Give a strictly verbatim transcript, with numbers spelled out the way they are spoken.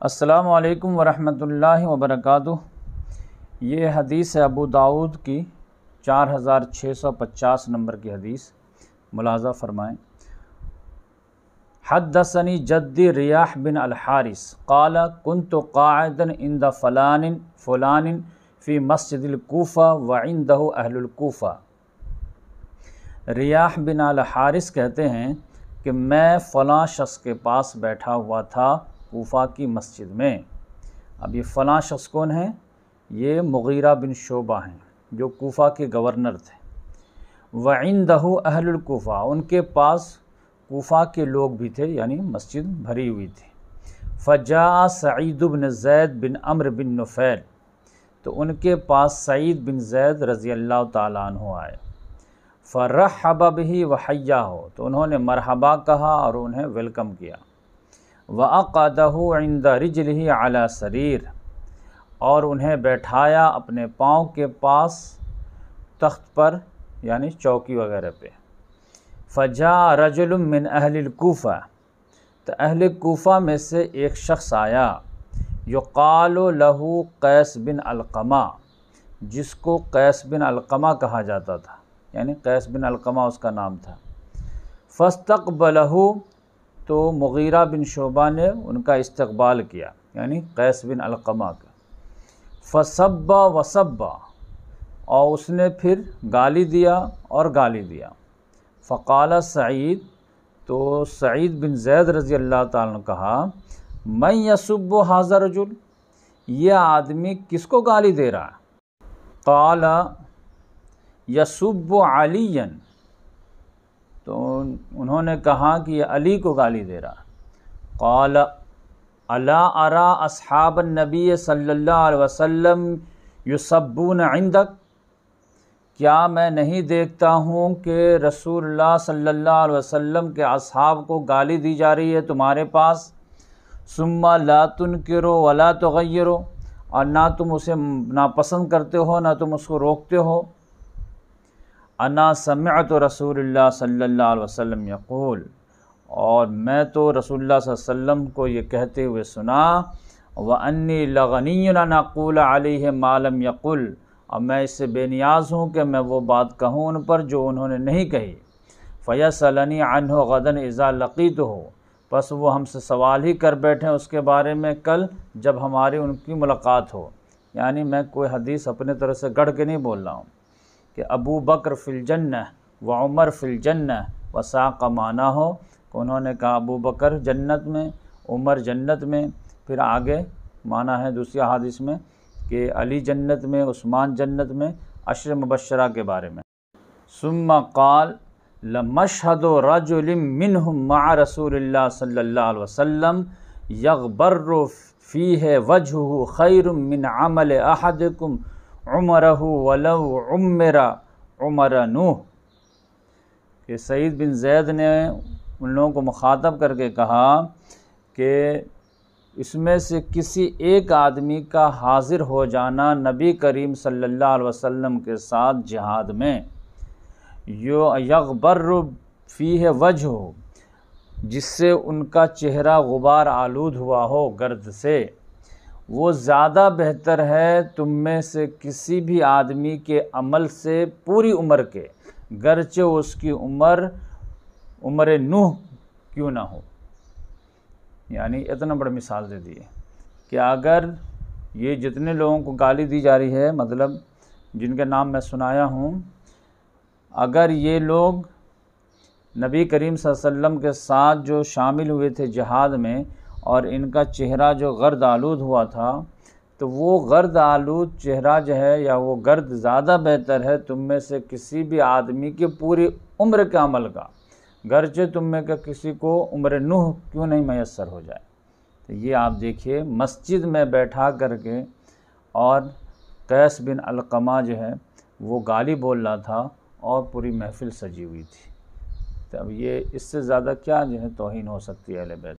السلام علیکم ورحمۃ اللہ وبرکاتہ۔ یہ حدیث ہے ابو داؤد کی چار ہزار چھ سو پچاس نمبر کی حدیث، ملاحظہ فرمائیں۔ حدثنی جدی ریاح بن الحارث قال كنت قاعدا عند فلان فلان فی مسجد الکوفہ وعنده اہل الکوفہ۔ ریاح بن الحارث کہتے ہیں کہ میں فلاں شخص کے پاس بیٹھا ہوا تھا کوفہ کی مسجد میں۔ اب یہ فلاں شخص کون ہیں؟ یہ مغیرہ بن شعبہ ہیں جو کوفہ کے گورنر تھے۔ وعنده اہل الکوفہ، ان کے پاس کوفہ کے لوگ بھی تھے، یعنی مسجد بھری ہوئی تھی۔ فجاء سعید بن زید بن عمرو بن نفیل، تو ان کے پاس سعید بن زید رضی اللہ تعالیٰ عنہ آئے۔ فرحب به وحیاہ، تو انہوں نے مرحبا کہا اور انہیں ویلکم کیا۔ وَأَقَعَدَهُ عِنْدَ رِجْلِهِ عَلَى سَرِيرٍ، اور انہیں بیٹھایا اپنے پاؤں کے پاس تخت پر، یعنی چوکی وغیرہ پہ۔ فَجَاءَ رَجُلٌ مِّنْ أَهْلِ الْكُوفَةِ، تو اہل کوفہ میں سے ایک شخص آیا، يُقَالُ لَهُ قیس بن علقمہ، جس کو قیس بن علقمہ کہا جاتا تھا، یعنی قیس بن علقمہ اس کا نام تھا۔ فَاسْتَقْبَلَهُ، تو مغیرہ بن شعبہ نے ان کا استقبال کیا، یعنی قیس بن علقمہ کا۔ فَسَبَّ وَسَبَّ، اور اس نے پھر گالی دیا اور گالی دیا۔ فقال سعید، تو سعید بن زید رضی اللہ تعالیٰ نے کہا، مَن يَسُبُّ هَذَا الرَّجُلُ، یہ آدمی کس کو گالی دے رہا ہے؟ قال يَسُبُّ عَلِيًّا، تو انہوں نے کہا کہ یہ علی کو گالی دے رہا ہے۔ قال الا ارى اصحاب النبی صلی اللہ علیہ وسلم یسبون عندک، کیا میں نہیں دیکھتا ہوں کہ رسول اللہ صلی اللہ علیہ وسلم کے اصحاب کو گالی دی جا رہی ہے تمہارے پاس؟ ثم لا تنکروا ولا تغیروا، اور نہ تم اسے ناپسند کرتے ہو نہ تم اس کو روکتے ہو۔ انا سمعت رسول اللہ صلی اللہ علیہ وسلم یقول، اور میں تو رسول اللہ صلی اللہ علیہ وسلم کو یہ کہتے ہوئے سنا، وانی لغنی ان اقول علیہ ما لم یقل، اور میں اس سے بے نیاز ہوں کہ میں وہ بات کہوں ان پر جو انہوں نے نہیں کہی۔ فیسألنی عنہ غدا اذا لقیتہ، پس وہ ہم سے سوال ہی کر بیٹھیں اس کے بارے میں کل جب ہماری ان کی ملاقات ہو۔ یعنی میں کوئی حدیث اپنے طرف سے گڑھ کے نہیں بول رہا ہوں کہ ابو بکر فی الجنہ و عمر فی الجنہ وساق معنی ہو کہ انہوں نے کہا ابو بکر جنت میں، عمر جنت میں، پھر آگے معنی ہے دوسری حدیث میں کہ علی جنت میں، عثمان جنت میں، عشر مبشرہ کے بارے میں۔ ثم قال لمشهد رجل منهم مع رسول اللہ صلی اللہ علیہ وسلم یغبر فیہ وجهه خیر من عمل احدکم عمرہ ولو عمر عمر نوح، کہ سعید بن زید نے ان لوگوں کو مخاطب کر کے کہا کہ اس میں سے کسی ایک آدمی کا حاضر ہو جانا نبی کریم صلی اللہ علیہ وسلم کے ساتھ جہاد میں، یغبر فیہ وجہ، جس سے ان کا چہرہ غبار آلود ہوا ہو گرد سے، وہ زیادہ بہتر ہے تم میں سے کسی بھی آدمی کے عمل سے پوری عمر کے، گرچہ اس کی عمر عمر نوح کیوں نہ ہو۔ یعنی اتنا بڑا مثال دے دیے کہ اگر یہ جتنے لوگوں کو گالی دی جا رہی ہے، مطلب جن کے نام میں سنایا ہوں، اگر یہ لوگ نبی کریم صلی اللہ علیہ وسلم کے ساتھ جو شامل ہوئے تھے جہاد میں، اور ان کا چہرہ جو گرد آلود ہوا تھا، تو وہ گرد آلود چہرہ جو ہے یا وہ گرد زیادہ بہتر ہے تم میں سے کسی بھی آدمی کی پوری عمر کے عمل کا، گرچہ تم میں کہ کسی کو عمر نوح کیوں نہیں میسر ہو جائے۔ تو یہ آپ دیکھیے مسجد میں بیٹھا کر کے، اور قیس بن علقمہ جو ہے وہ گالی بول رہا تھا اور پوری محفل سجی ہوئی تھی۔ تو اب یہ اس سے زیادہ کیا جو ہے توہین ہو سکتی ہے اہل بیت۔